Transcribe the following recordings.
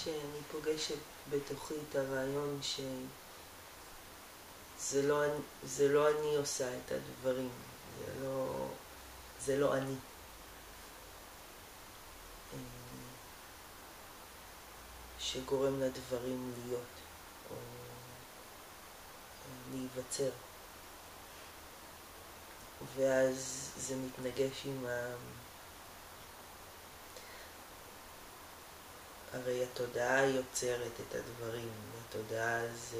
שאני פוגשת בתוכי את הרעיון זה לא אני עושה את הדברים, זה לא אני. שגורם לדברים להיות או להיווצר. ואז זה מתנגש עם הרי התודעה יוצרת את הדברים, התודעה זה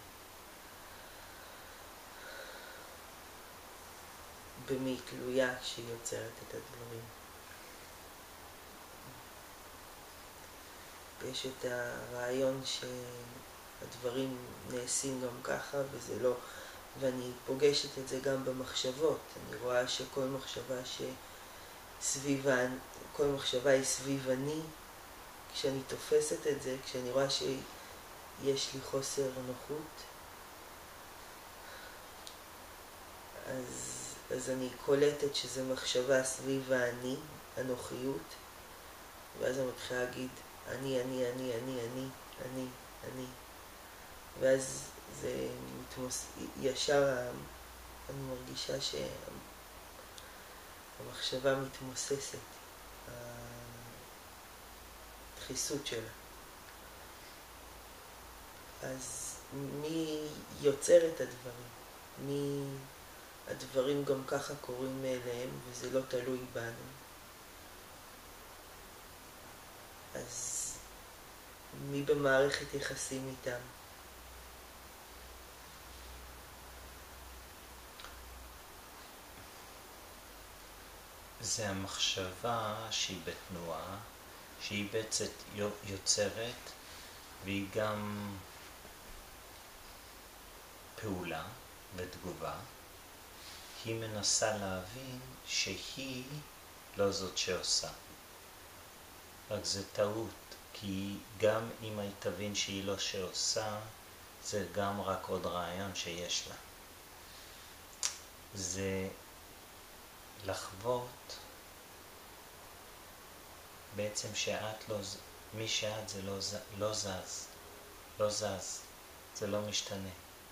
במי תלויה שהיא יוצרת את הדברים. יש את הרעיון שהדברים נעשים גם ככה וזה לא, ואני פוגשת את זה גם במחשבות. אני רואה שכל מחשבה כל מחשבה היא סביב אני. כשאני תופסת את זה, כשאני רואה שיש לי חוסר נוחות, אז אני קולטת שזה מחשבה סביב האני, הנוחיות, ואז אני מתחילה להגיד אני, ואז זה ישר אני מרגישה שהמחשבה מתמוססת, הדחיסות שלה. אז מי יוצר את הדברים? הדברים גם ככה קורים מאליהם וזה לא תלוי בנו. אז מי במערכת יחסים איתם? זה המחשבה שהיא בתנועה, שהיא בעצם יוצרת והיא גם פעולה ותגובה. היא מנסה להבין שהיא לא זאת שעושה. רק זה טעות, כי גם אם היא תבין שהיא לא שעושה, זה גם רק עוד רעיון שיש לה. זה לחוות בעצם שאת לא, מי שאת זה לא זז, זה לא משתנה.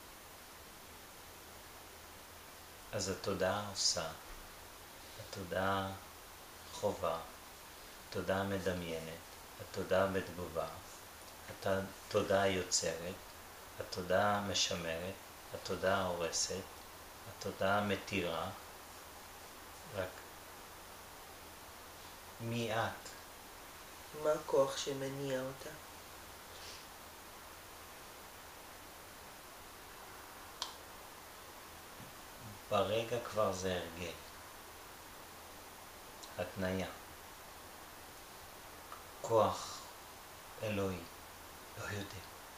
אז התודעה עושה, התודעה חובה, התודעה מדמיינת, התודעה בתגובה, התודעה יוצרת, התודעה משמרת, התודעה הורסת, התודעה מתירה. רק מי את? מה הכוח שמניע אותה? ברגע כבר זה הרגל, התניה, כוח אלוהי, לא יודע.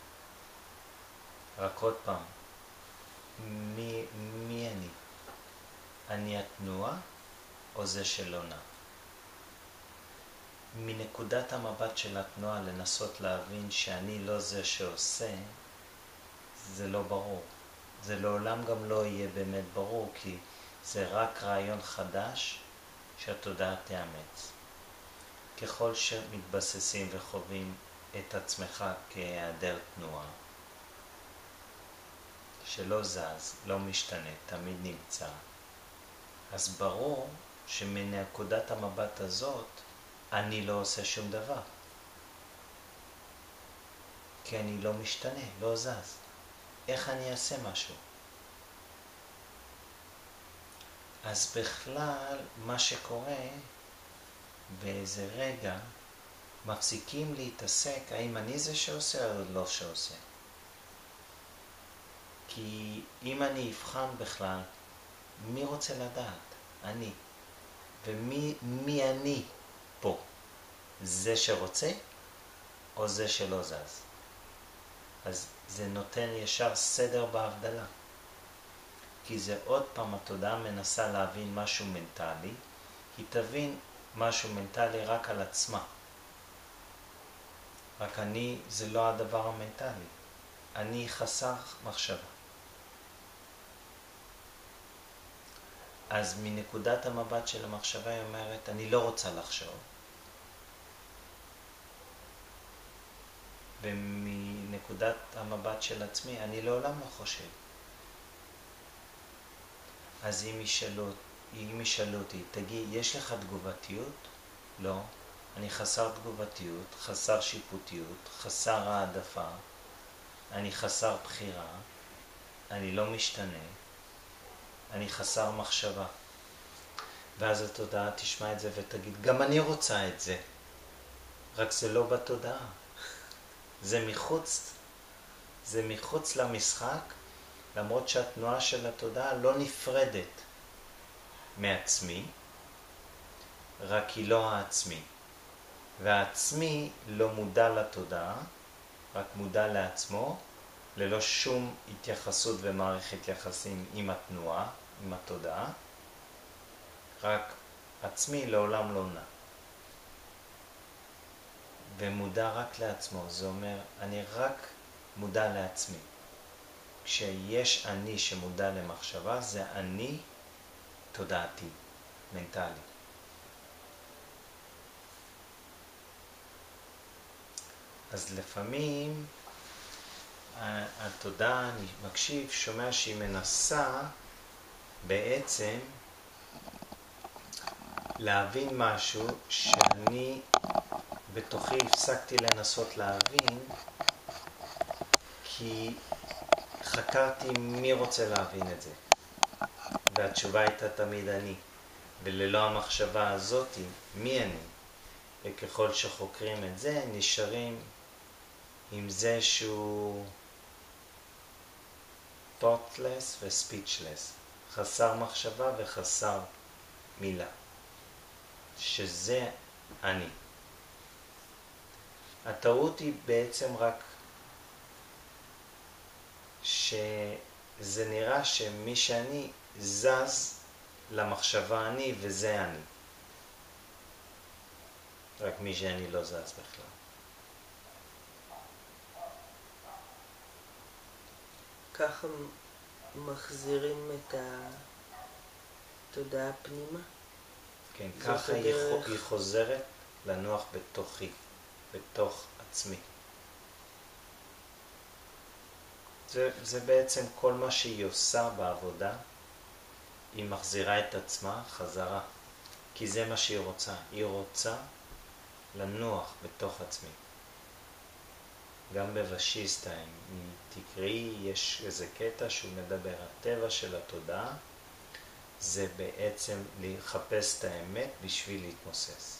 רק עוד פעם, מי אני? אני התנועה או זה שלא נע? מנקודת המבט של התנועה לנסות להבין שאני לא זה שעושה, זה לא ברור. זה לעולם גם לא יהיה באמת ברור, כי זה רק רעיון חדש שהתודעה תאמץ. ככל שמתבססים וחווים את עצמך כהיעדר תנועה, שלא זז, לא משתנה, תמיד נמצא, אז ברור שמנקודת המבט הזאת אני לא עושה שום דבר. כי אני לא משתנה, לא זז. איך אני אעשה משהו? אז בכלל מה שקורה באיזה רגע מפסיקים להתעסק האם אני זה שעושה או לא שעושה. כי אם אני אבחן בכלל, מי רוצה לדעת? אני. ומי אני פה? זה שרוצה או זה שלא זז? אז זה נותן ישר סדר בהבדלה. כי זה עוד פעם התודעה מנסה להבין משהו מנטלי, היא תבין משהו מנטלי רק על עצמה. רק אני זה לא הדבר המנטלי. אני חסר מחשבה. אז מנקודת המבט של המחשבה היא אומרת, אני לא רוצה לחשוב. ומנקודת המבט של עצמי, אני לעולם לא חושב. אז אם ישאלו אותי, תגיד, יש לך תגובתיות? לא. אני חסר תגובתיות, חסר שיפוטיות, חסר העדפה, אני חסר בחירה, אני לא משתנה, אני חסר מחשבה. ואז התודעה תשמע את זה ותגיד, גם אני רוצה את זה, רק זה לא בתודעה. זה מחוץ למשחק, למרות שהתנועה של התודעה לא נפרדת מעצמי, רק היא לא העצמי. והעצמי לא מודע לתודעה, רק מודע לעצמו, ללא שום התייחסות ומערכת יחסים עם התנועה, עם התודעה, רק עצמי לעולם לא נע. ומודע רק לעצמו, זה אומר, אני רק מודע לעצמי. כשיש אני שמודע למחשבה, זה אני תודעתי, מנטלי. אז לפעמים התודעה, אני מקשיב, שומע שהיא מנסה בעצם להבין משהו שאני בתוכי הפסקתי לנסות להבין, כי חקרתי מי רוצה להבין את זה. והתשובה הייתה תמיד אני. וללא המחשבה הזאת, מי אני? וככל שחוקרים את זה, נשארים עם זה שהוא thoughtless ו-speechless. חסר מחשבה וחסר מילה. שזה אני. הטעות היא בעצם רק שזה נראה שמי שאני זז למחשבה אני וזה אני. רק מי שאני לא זז בכלל. ככה מחזירים את התודעה פנימה? כן, ככה היא חוזרת לנוח בתוכי, בתוך עצמי. זה בעצם כל מה שהיא עושה בעבודה, היא מחזירה את עצמה חזרה, כי זה מה שהיא רוצה. היא רוצה לנוח בתוך עצמי. גם בושיסטה, אם תקראי, יש איזה קטע שהוא מדבר, הטבע של התודעה, זה בעצם לחפש את האמת בשביל להתמוסס.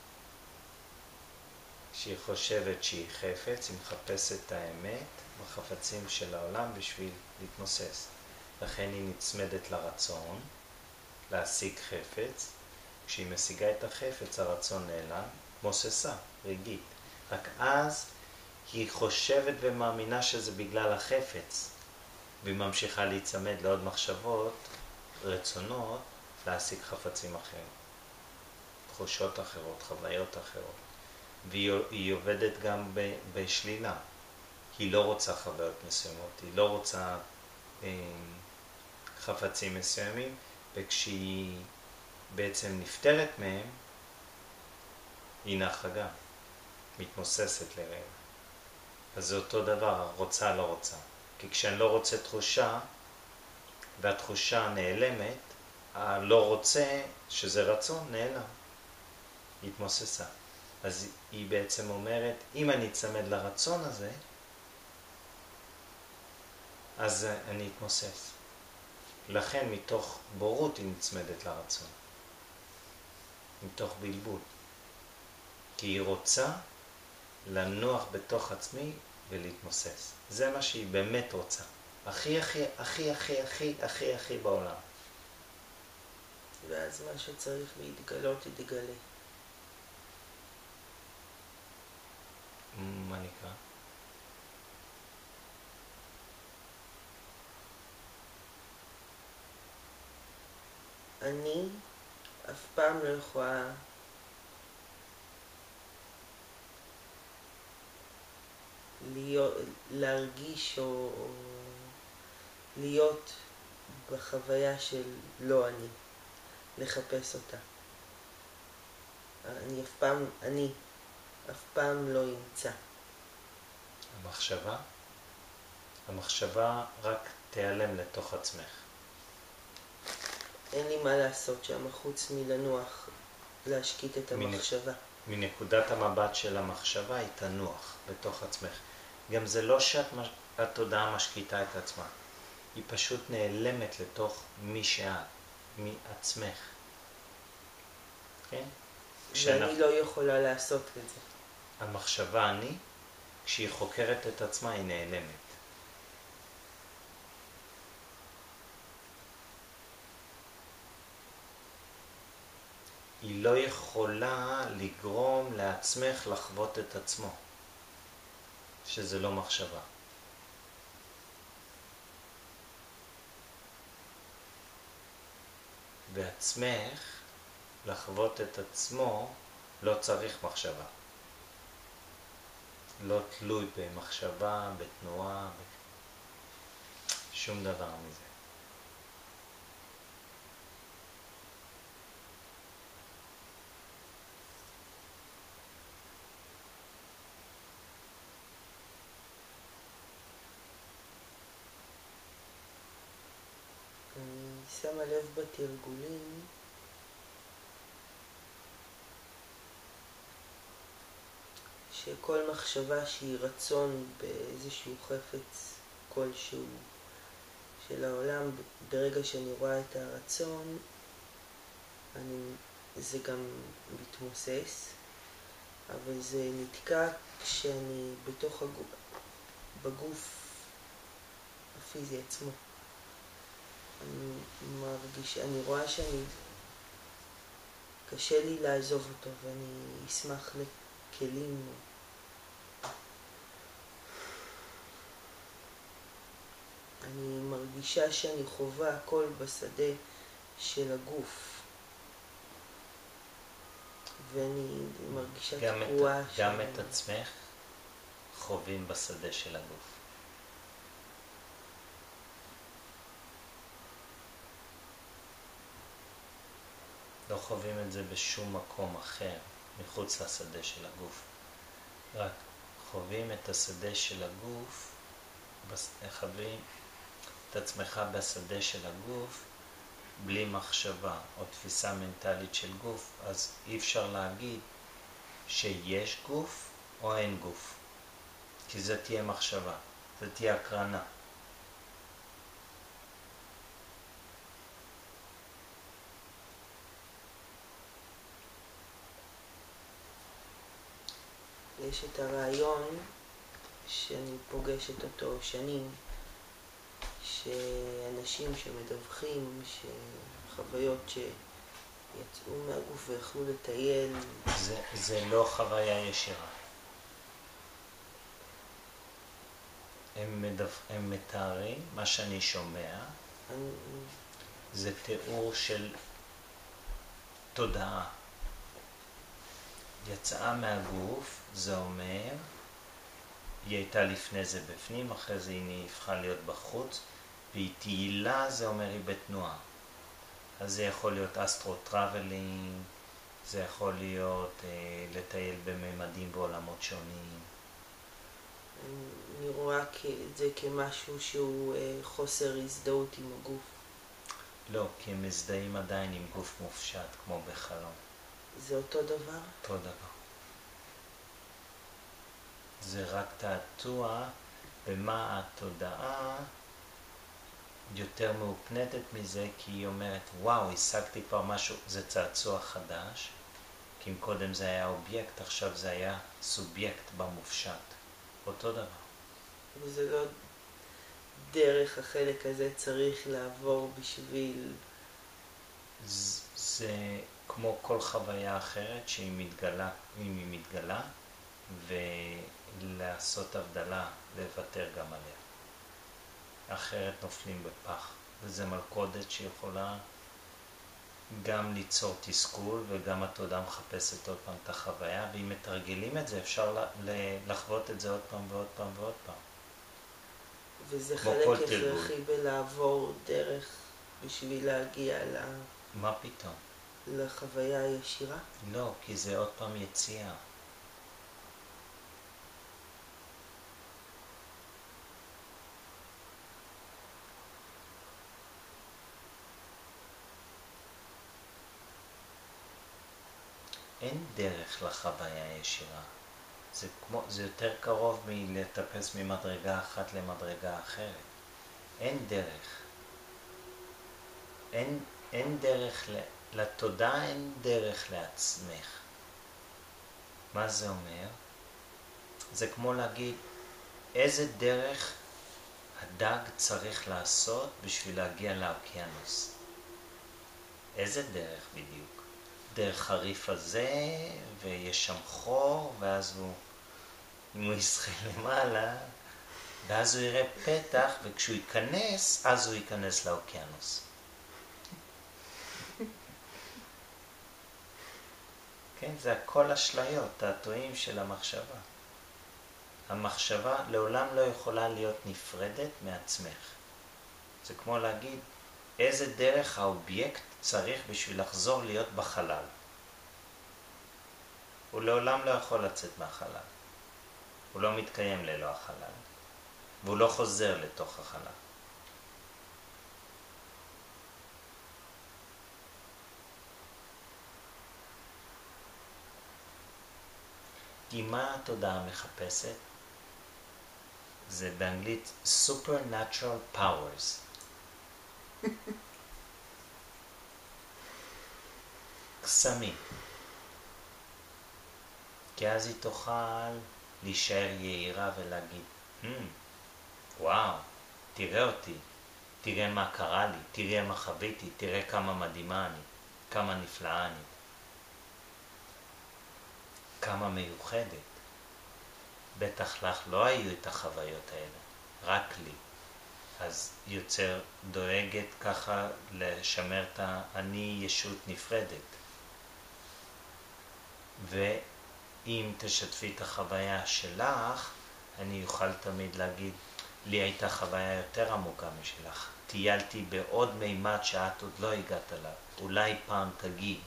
כשהיא חושבת שהיא חפץ, היא מחפשת את האמת בחפצים של העולם בשביל להתמוסס. לכן היא נצמדת לרצון, להשיג חפץ. כשהיא משיגה את החפץ, הרצון נעלם, מוססה, רגעית. רק אז היא חושבת ומאמינה שזה בגלל החפץ, והיא ממשיכה להיצמד לעוד מחשבות, רצונות, להשיג חפצים אחרים. תחושות אחרות, חוויות אחרות. והיא עובדת גם בשלילה. היא לא רוצה חוויות מסוימות, היא לא רוצה חפצים מסוימים, וכשהיא בעצם נפטרת מהם, היא נחה גם, מתמוססת לרגע. אז זה אותו דבר, רוצה לא רוצה. כי כשאני לא רוצה תחושה, והתחושה נעלמת, הלא רוצה, שזה רצון, נעלם. היא התמוססה. אז היא בעצם אומרת, אם אני אצמד לרצון הזה, אז אני אתמוסס. לכן מתוך בורות היא נצמדת לרצון. מתוך בלבול. כי היא רוצה לנוח בתוך עצמי ולהתמוסס. זה מה שהיא באמת רוצה. הכי הכי הכי הכי הכי הכי הכי בעולם. ואז מה שצריך להתגלות יתגלה. מה נקרא? אני אף פעם לא יכולה להרגיש או להיות בחוויה של לא אני, לחפש אותה. אני אף פעם לא אמצא. המחשבה רק תיעלם לתוך עצמך. אין לי מה לעשות שם חוץ מלנוח, להשקיט את המחשבה. מנקודת המבט של המחשבה היא תנוח בתוך עצמך. גם זה לא שהתודעה משקיטה את עצמה, היא פשוט נעלמת לתוך מי שאת, מעצמך. כן? ואני לא יכולה לעשות את זה. המחשבה אני, כשהיא חוקרת את עצמה, היא נעלמת. היא לא יכולה לגרום לעצמך לחוות את עצמו, שזה לא מחשבה. בעצמך, לחוות את עצמו, לא צריך מחשבה. לא תלוי במחשבה, בתנועה, שום דבר מזה. אני שמה לב בתרגולים שכל מחשבה שהיא רצון באיזשהו חפץ כלשהו של העולם, ברגע שאני רואה את הרצון, זה גם מתמוסס, אבל זה נתקע כשאני בתוך בגוף הפיזי עצמו. אני רואה שאני קשה לי לעזוב אותו, ואני אשמח לכלים. אני מרגישה שאני חווה הכל בשדה של הגוף, ואני מרגישה תקועה. גם את עצמך חווים בשדה של הגוף. לא חווים את זה בשום מקום אחר מחוץ לשדה של הגוף. רק חווים את השדה של הגוף, חווים את עצמך בשדה של הגוף בלי מחשבה או תפיסה מנטלית של גוף. אז אי אפשר להגיד שיש גוף או אין גוף, כי זה תהיה מחשבה, זה תהיה הקרנה. יש את הרעיון שאני פוגשת אותו שנים, שאנשים שמדווחים שחוויות שיצאו מהגוף ויכלו לטייל. זה לא חוויה ישירה. הם מתארים, מה שאני שומע, זה תיאור של תודעה. יצאה מהגוף, זה אומר, היא הייתה לפני זה בפנים, אחרי זה היא הפכה להיות בחוץ, והיא תהילה, זה אומר היא בתנועה. אז זה יכול להיות אסטרו-טראבלינג, זה יכול להיות לטייל בממדים בעולמות שונים. אני רואה את זה כמשהו שהוא חוסר הזדהות עם הגוף. לא, כי הם מזדהים עדיין עם גוף מופשט, כמו בחלום. זה אותו דבר? אותו דבר. זה רק תעתוע במה התודעה יותר מאופנתת מזה, כי היא אומרת, וואו, השגתי כבר משהו, זה צעצוע חדש, כי אם קודם זה היה אובייקט, עכשיו זה היה סובייקט במופשט. אותו דבר. וזה לא דרך החלק הזה צריך לעבור בשביל... זה כמו כל חוויה אחרת שהיא מתגלה, אם היא מתגלה, ולעשות הבדלה, לוותר גם עליה. אחרת נופלים בפח. וזה מלכודת שיכולה גם ליצור תסכול, וגם התודעה מחפשת עוד פעם את החוויה, ואם מתרגלים את זה, אפשר לחוות את זה עוד פעם ועוד פעם ועוד פעם. וזה חלק הכרחי בלעבור דרך בשביל להגיע מה פתאום? לחוויה הישירה? לא, כי זה עוד פעם יציאה. אין דרך לחוויה ישירה. זה יותר קרוב מלטפס ממדרגה אחת למדרגה אחרת. אין דרך. אין דרך לתודעה, אין דרך לעצמך. מה זה אומר? זה כמו להגיד איזה דרך הדג צריך לעשות בשביל להגיע לאוקיינוס. איזה דרך בדיוק? דרך הריף הזה, ויש שם חור, ואז אם הוא ישחה למעלה, ואז הוא יראה פתח, וכשהוא ייכנס, אז הוא ייכנס לאוקיינוס. כן, זה הכל אשליות, תעתועים של המחשבה. המחשבה לעולם לא יכולה להיות נפרדת מעצמך. זה כמו להגיד, איזה דרך האובייקט צריך בשביל לחזור להיות בחלל. הוא לעולם לא יכול לצאת מהחלל. הוא לא מתקיים ללא החלל. והוא לא חוזר לתוך החלל. כי מה התודעה מחפשת? זה באנגלית supernatural powers. קסמים. כי אז היא תוכל להישאר יעירה ולהגיד, וואו, תראה אותי, תראה מה קרה לי, תראה מה חוויתי, תראה כמה מדהימה אני, כמה נפלאה אני, כמה מיוחדת. בטח לך לא היו את החוויות האלה, רק לי. אז יוצר דואגת ככה לשמר את אני ישות נפרדת. ואם תשתפי את החוויה שלך, אני אוכל תמיד להגיד, לי הייתה חוויה יותר עמוקה משלך. טיילתי בעוד מימד שאת עוד לא הגעת אליו. אולי פעם תגיעי.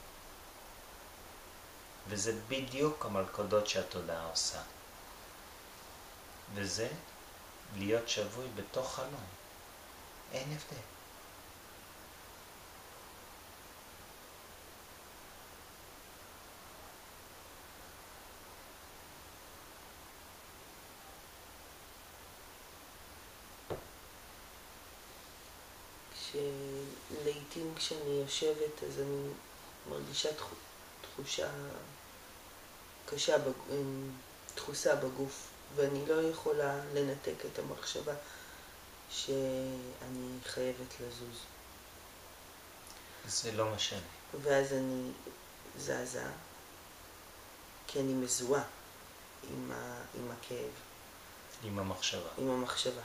וזה בדיוק המלכודות שהתודעה עושה. וזה להיות שבוי בתוך חלום. אין הבדל. לעתים כשאני יושבת אז אני מרגישה תחושה קשה, תחוסה בגוף, ואני לא יכולה לנתק את המחשבה שאני חייבת לזוז. זה לא משנה. ואז אני זזה, כי אני מזוהה עם הכאב. עם המחשבה. עם המחשבה.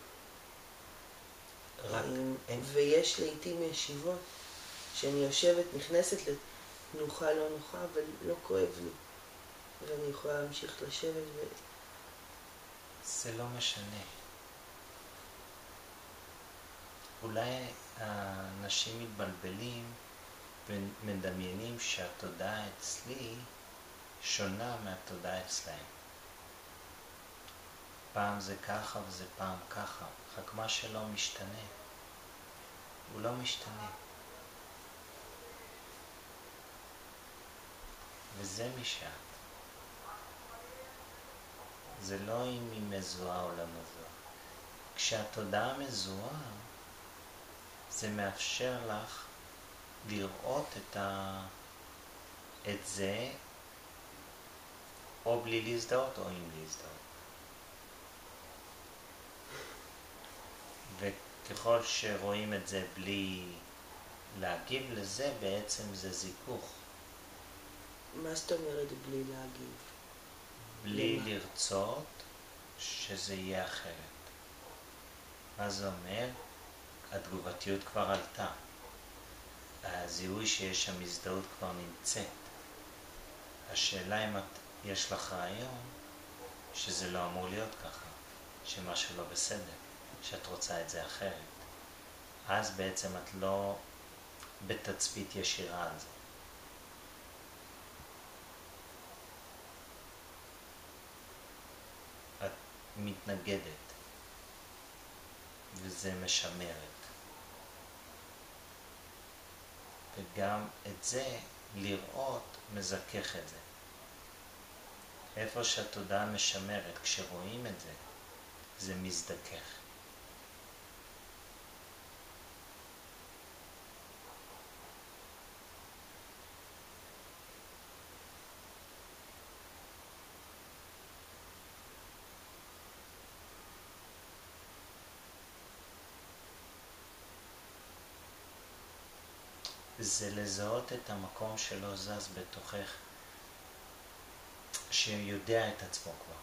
רק ויש לעתים ישיבות שאני יושבת, נכנסת לתנוחה לא נוחה, אבל לא כואב לי. ואני יכולה להמשיך לשבת זה לא משנה. אולי האנשים מתבלבלים ומדמיינים שהתודעה אצלי שונה מהתודעה אצלהם. פעם זה ככה וזה פעם ככה. רק מה שלא משתנה. הוא לא משתנה. וזה מי שאת. זה לא אם היא מזוהה או לא מזוהה. כשהתודעה מזוהה, זה מאפשר לך לראות את זה או בלי להזדהות או עם להזדהות. וככל שרואים את זה בלי להגיב לזה, בעצם זה זיכוך. מה זאת אומרת בלי להגיב? בלי לרצות שזה יהיה אחרת. מה זה אומר? התגובתיות כבר עלתה. הזיהוי שיש שם הזדהות כבר נמצאת. השאלה אם יש לך רעיון שזה לא אמור להיות ככה, שמשהו לא בסדר, שאת רוצה את זה אחרת. אז בעצם את לא בתצפית ישירה על זה. את מתנגדת, וזה משמרת. וגם את זה לראות מזכך את זה. איפה שהתודעה משמרת, כשרואים את זה, זה מזדכך. זה לזהות את המקום שלא זז בתוכך, שיודע את עצמו כבר.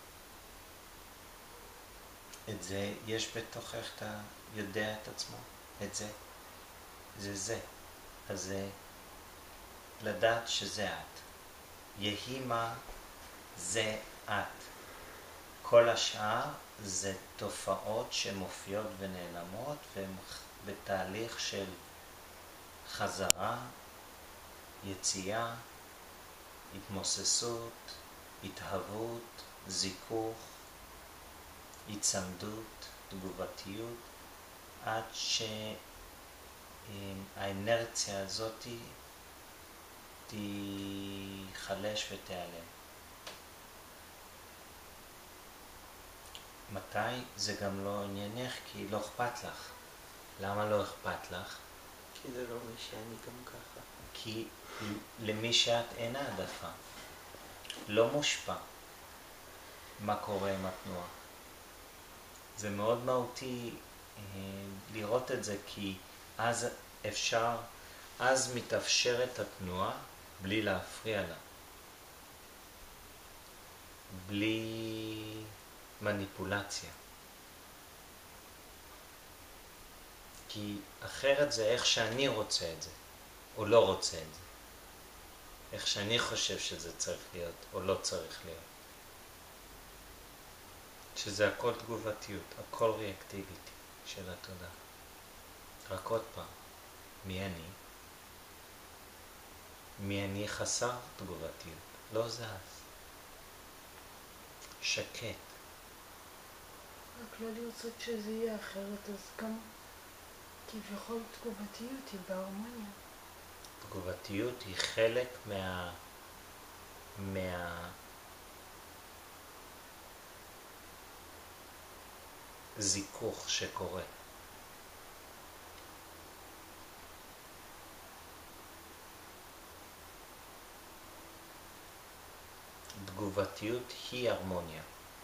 את זה יש בתוכך, אתה יודע את עצמו, את זה, זה. אז זה לדעת שזה את. יהי מה זה את. כל השאר זה תופעות שמופיעות ונעלמות, והן בתהליך של חזרה, יציאה, התמוססות, התהוות, זיכוך, הצמדות, תגובתיות, עד שהאנרציה הזאת תיחלש ותיעלם. מתי? זה גם לא עניינך, כי לא אכפת לך. למה לא אכפת לך? כי זה לא מי שאני גם ככה. כי למי שאת אין העדפה. לא מושפע מה קורה עם התנועה. זה מאוד מהותי לראות את זה, כי אז מתאפשרת התנועה בלי להפריע לה. בלי מניפולציה. כי אחרת זה איך שאני רוצה את זה, או לא רוצה את זה. איך שאני חושב שזה צריך להיות, או לא צריך להיות. שזה הכל תגובתיות, הכל ריאקטיביטי של התודעה. רק עוד פעם, מי אני? מי אני חסר תגובתיות, לא זז. שקט. רק לא לרצות שזה יהיה אחרת, אז גם כביכול תגובתיות היא בהרמוניה. תגובתיות היא חלק זיכוך שקורה. תגובתיות היא הרמוניה.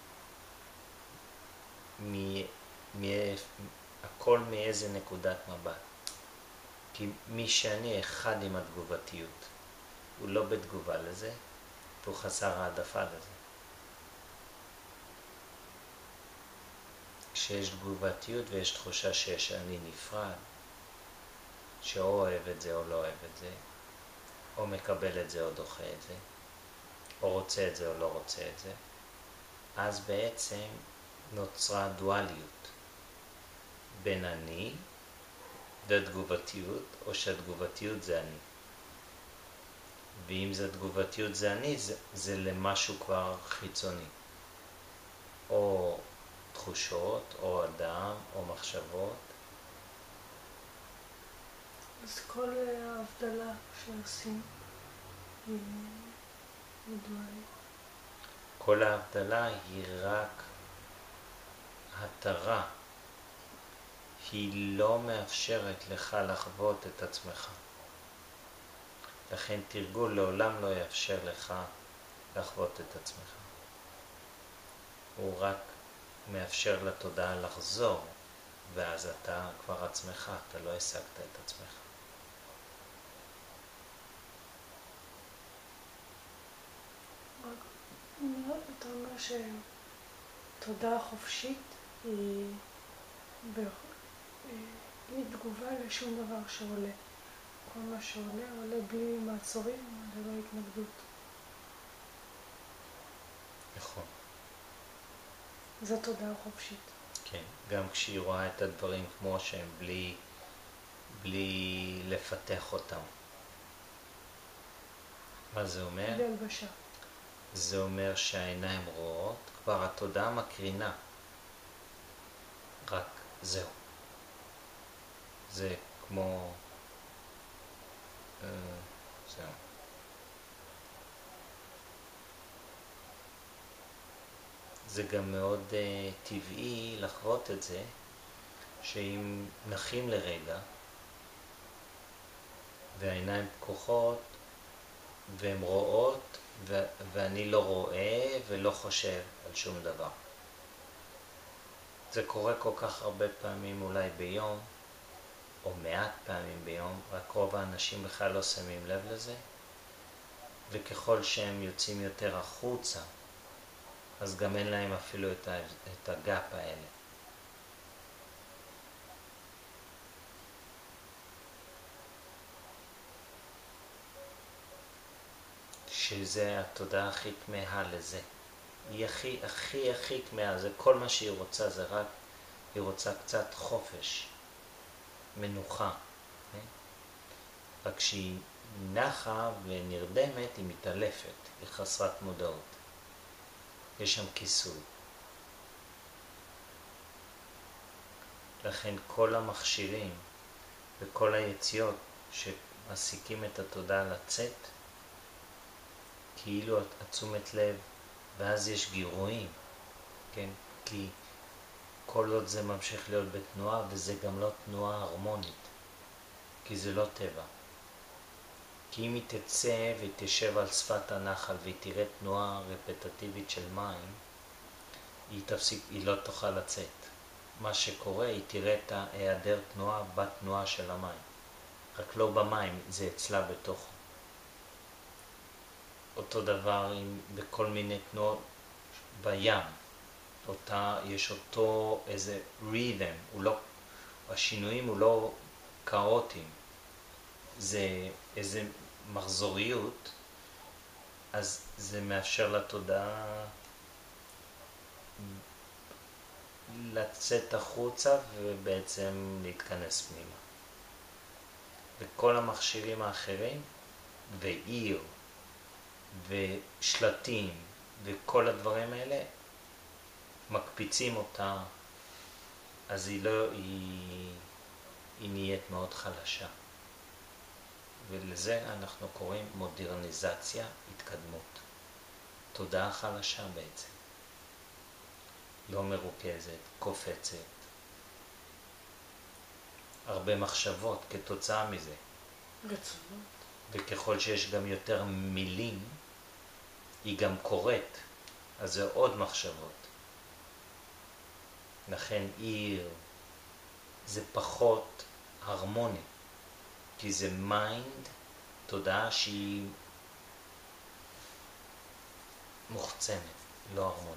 הכל מאיזה נקודת מבט. כי מי שאני אחד עם התגובתיות, הוא לא בתגובה לזה, והוא חסר העדפה לזה. כשיש תגובתיות ויש תחושה שיש אני נפרד, שאו אוהב את זה או לא אוהב את זה, או מקבל את זה או דוחה את זה, או רוצה את זה או לא רוצה את זה, אז בעצם נוצרה דואליות בין אני והתגובתיות, או שהתגובתיות זה אני. ואם זה תגובתיות זה אני, זה למשהו כבר חיצוני. או תחושות, או אדם, או מחשבות. אז כל ההבדלה שעושים היא דואלית. כל ההבדלה היא רק התרה. היא לא מאפשרת לך לחוות את עצמך. לכן תרגול לעולם לא יאפשר לך לחוות את עצמך. הוא רק מאפשר לתודעה לחזור, ואז אתה כבר עצמך, אתה לא השגת את עצמך. אתה אומר שתודעה חופשית היא תגובה לשום דבר שעולה. כל מה שעולה, עולה בלי מעצורים, ללא התנגדות. נכון. זו תודעה חופשית. כן, גם כשהיא רואה את הדברים כמו שהם, בלי לפתח אותם. מה זה אומר? בלי הלבשה. זה אומר שהעיניים רואות, כבר התודעה מקרינה. רק זהו. זה כמו זהו. זה גם מאוד טבעי לחוות את זה, שאם נחים לרגע, והעיניים פקוחות, והן רואות, ואני לא רואה ולא חושב על שום דבר. זה קורה כל כך הרבה פעמים אולי ביום, או מעט פעמים ביום, רק רוב האנשים בכלל לא שמים לב לזה, וככל שהם יוצאים יותר החוצה, אז גם אין להם אפילו את הגאפ האלה. שזה התודעה הכי כמהה לזה. היא הכי כמהה, זה כל מה שהיא רוצה, זה רק, היא רוצה קצת חופש, מנוחה. רק כשהיא נחה ונרדמת, היא מתעלפת, היא חסרת מודעות. יש שם כיסוי. לכן כל המכשירים וכל היציאות שמעסיקים את התודעה לצאת, כאילו התשומת לב, ואז יש גירויים, כן? כי כל עוד זה ממשיך להיות בתנועה, וזה גם לא תנועה הרמונית, כי זה לא טבע. כי אם היא תצא ותשב על שפת הנחל והיא תראה תנועה רפטטיבית של מים, היא לא תוכל לצאת. מה שקורה, היא תראה את ההיעדר תנועה בתנועה של המים. רק לא במים, זה אצלה בתוכו. אותו דבר בכל מיני תנועות בים. יש אותו איזה רית'ם, השינויים הוא לא כאוטיים. זה איזה מחזוריות, אז זה מאפשר לתודעה לצאת החוצה ובעצם להתכנס פנימה. וכל המכשירים האחרים, ועיר, ושלטים, וכל הדברים האלה, מקפיצים אותה, אז היא נהיית מאוד חלשה. ולזה אנחנו קוראים מודרניזציה, התקדמות. תודעה חלשה בעצם. לא מרוכזת, קופצת. הרבה מחשבות כתוצאה מזה. רצונות. וככל שיש גם יותר מילים, היא גם קוראת. אז זה עוד מחשבות. לכן עיר זה פחות הרמוני. כי זה מיינד, תודעה שהיא מוחצנת, לא הרמונית.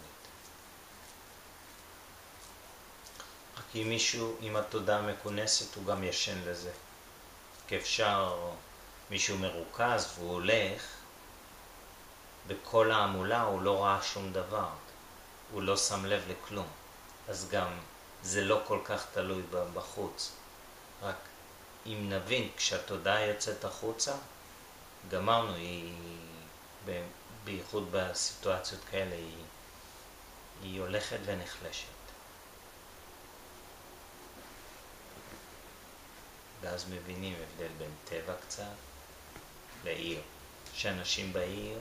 רק אם התודעה מכונסת, הוא גם ישן לזה. כי אפשר, מישהו מרוכז והוא הולך, בכל העמולה הוא לא ראה שום דבר. הוא לא שם לב לכלום. אז גם זה לא כל כך תלוי בחוץ. רק אם נבין, כשהתודעה יוצאת החוצה, גמרנו, בייחוד בסיטואציות כאלה, היא הולכת ונחלשת. ואז מבינים הבדל בין טבע קצת לעיר. שאנשים בעיר,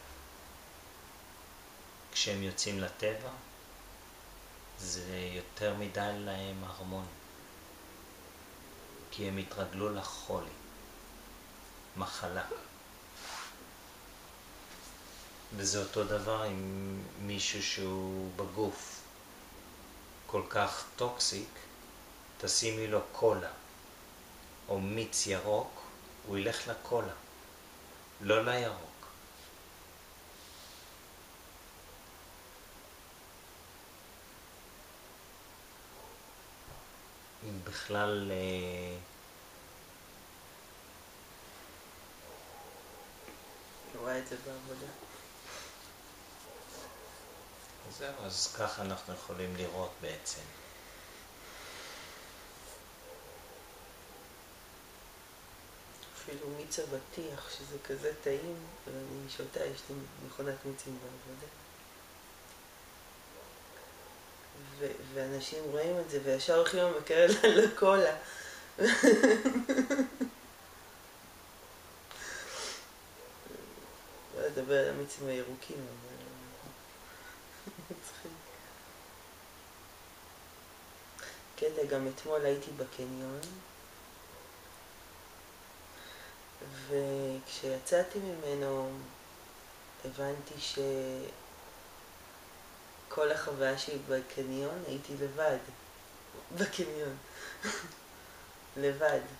כשהם יוצאים לטבע, זה יותר מדי להם הרמוני. כי הם התרגלו לחולי, מחלה. וזה אותו דבר עם מישהו שהוא בגוף כל כך טוקסיק, תשימי לו קולה או מיץ ירוק, הוא ילך לקולה, לא לירוק. בכלל רואה את זה בעבודה. זהו, אז ככה אנחנו יכולים לראות בעצם. אפילו מיץ אבטיח, שזה כזה טעים, ואני שותה, יש לי מכונת מיצים בעבודה. ואנשים רואים את זה, וישר הולכים למקרר לקולה. לדבר על המיצים הירוקים, אבל צריכים. קטע, גם אתמול הייתי בקניון, וכשיצאתי ממנו הבנתי שכל החוויה שלי בקניון הייתי לבד, בקניון, לבד.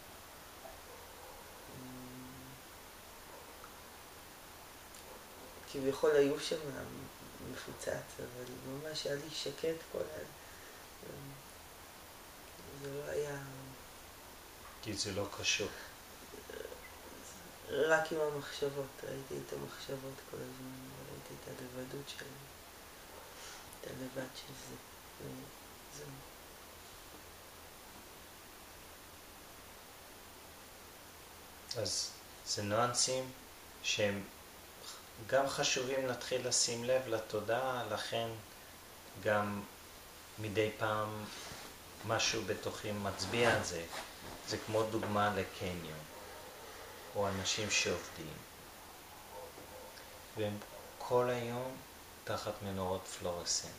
כביכול היו שם מפוצץ, אבל ממש היה לי שקט כל זה לא היה... כי זה לא קשור. רק עם המחשבות, ראיתי את המחשבות כל הזמן, ראיתי את הלבדות שלי, את הלבד של זה. זהו. אז זה ניואנסים שהם גם חשובים להתחיל לשים לב לתודעה, לכן גם מדי פעם משהו בתוכי מצביע על זה. זה כמו דוגמה לקניון, או אנשים שעובדים, והם כל היום תחת מנורות פלורסנט.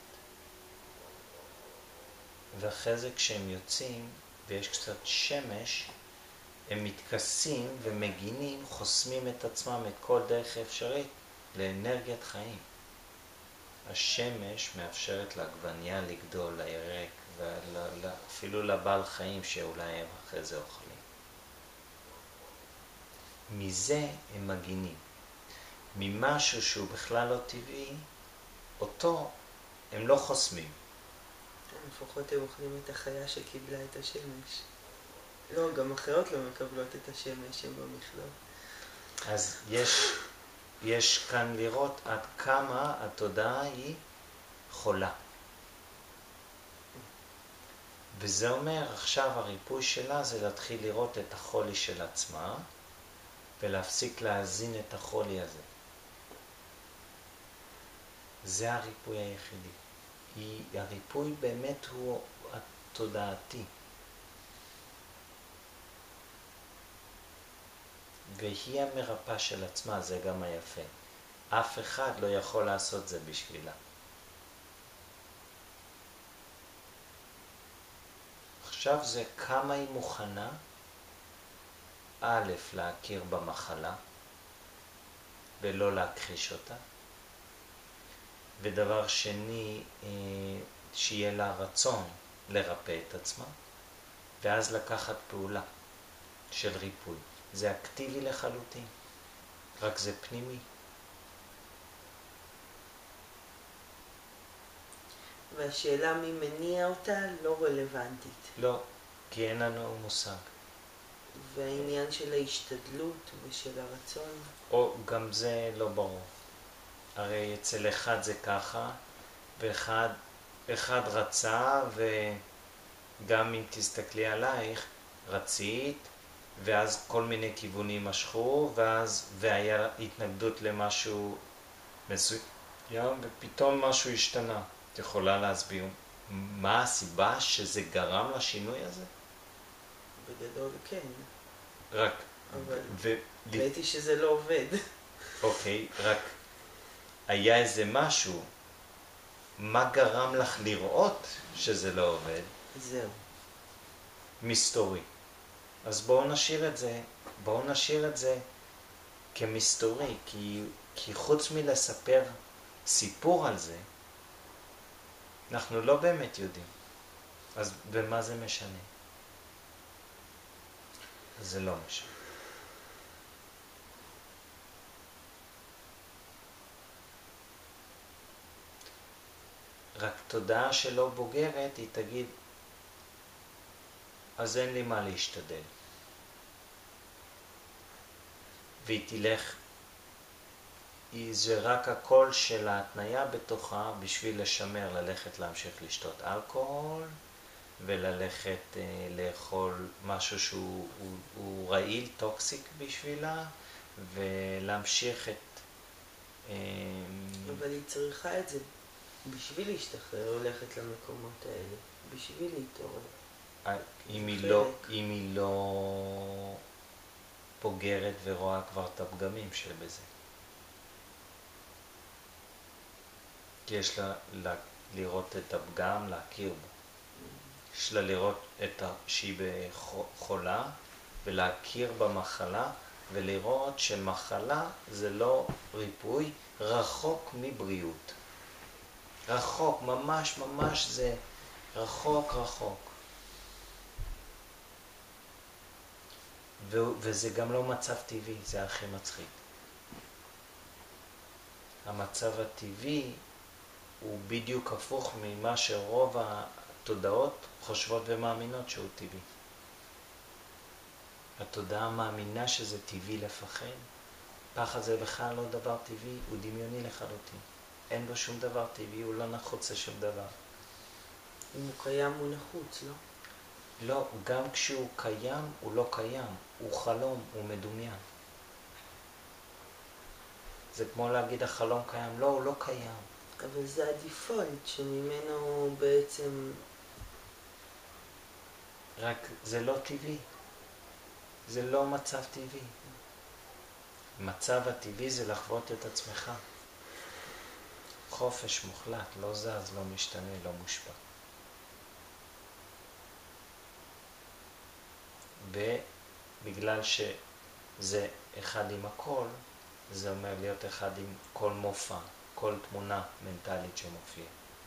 ואחרי זה כשהם יוצאים ויש קצת שמש, הם מתכסים ומגינים, חוסמים את עצמם את כל דרך אפשרית לאנרגיית חיים. השמש מאפשרת לעגבניה לגדול, לירק, ואפילו לבעל חיים שאולי הם אחרי זה אוכלים. מזה הם מגינים. ממשהו שהוא בכלל לא טבעי, אותו הם לא חוסמים. לפחות הם אוכלים את החיה שקיבלה את השמש. לא, גם אחרות לא מקבלות את השמש, הם במכלול. אז יש כאן לראות עד כמה התודעה היא חולה. וזה אומר, עכשיו הריפוי שלה זה להתחיל לראות את החולי של עצמה, ולהפסיק להזין את החולי הזה. זה הריפוי היחידי. הריפוי באמת הוא התודעתי. והיא המרפא של עצמה, זה גם היפה. אף אחד לא יכול לעשות זה בשבילה. עכשיו זה כמה היא מוכנה, א', להכיר במחלה, ולא להכחיש אותה. ודבר שני, שיהיה לה רצון לרפא את עצמה, ואז לקחת פעולה של ריפוי. זה אקטיבי לחלוטין, רק זה פנימי. והשאלה מי מניע אותה לא רלוונטית. לא, כי אין לנו מושג. והעניין של ההשתדלות ושל הרצון? או גם זה לא ברור. הרי אצל אחד זה ככה, ואחד רצה, וגם אם תסתכלי עלייך, רצית, ואז כל מיני כיוונים משכו, והיה התנגדות למשהו מסוים, ופתאום משהו השתנה. את יכולה להסביר מה הסיבה שזה גרם לשינוי הזה? בגדול כן. רק... אבל ראיתי שזה לא עובד. אוקיי, רק היה איזה משהו. מה גרם לך לראות שזה לא עובד? זהו. מסתורי. אז בואו נשאיר את זה כמסתורי, כי חוץ מלספר סיפור על זה, אנחנו לא באמת יודעים. אז במה זה משנה? זה לא משנה. רק תודעה שלא בוגרת, היא תגיד, אז אין לי מה להשתדל. והיא תלך, זה רק הקול של ההתניה בתוכה בשביל לשמר, ללכת להמשיך לשתות אלכוהול, וללכת לאכול משהו שהוא רעיל, טוקסיק בשבילה, ולהמשיך את... אבל היא צריכה את זה בשביל להשתחרר, הולכת למקומות האלה, בשביל להתעורר. אם היא לא בוגרת ורואה כבר את הפגמים שבזה. כי יש לה לראות את הפגם, להכיר בו. יש לה לראות שהיא בחולה ולהכיר במחלה ולראות שמחלה זה לא ריפוי, רחוק מבריאות. רחוק, ממש ממש זה רחוק רחוק. וזה גם לא מצב טבעי, זה הכי מצחיק. המצב הטבעי הוא בדיוק הפוך ממה שרוב התודעות חושבות ומאמינות שהוא טבעי. התודעה מאמינה שזה טבעי לפחד. פחד זה בכלל לא דבר טבעי, הוא דמיוני לחלוטין. אין בו שום דבר טבעי, הוא לא נחוץ לשום דבר. אם הוא קיים הוא נחוץ, לא? לא, גם כשהוא קיים הוא לא קיים, הוא חלום, הוא מדומיין. זה כמו להגיד החלום קיים, לא, הוא לא קיים. אבל זה הדיפולט שממנו בעצם... רק זה לא טבעי. זה לא מצב טבעי. מצב הטבעי זה לחוות את עצמך. חופש מוחלט, לא זז, לא משתנה, לא מושפע. ובגלל שזה אחד עם הכל, זה אומר להיות אחד עם כל מופע, כל תמונה מנטלית שמופיעה.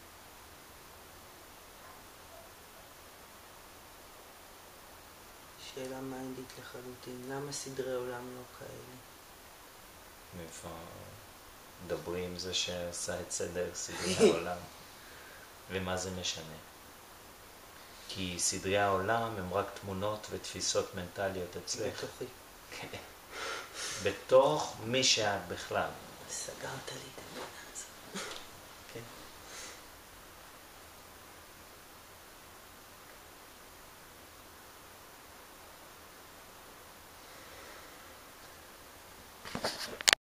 שאלה מיינדית לחלוטין, למה סדרי עולם לא כאלה? מאיפה מדברים זה שעשה את סדרי העולם, ומה זה משנה? כי סדרי העולם הם רק תמונות ותפיסות מנטליות אצלך. בתוכי. בתוך מי שאת בכלל. סגרת לי את הפינה.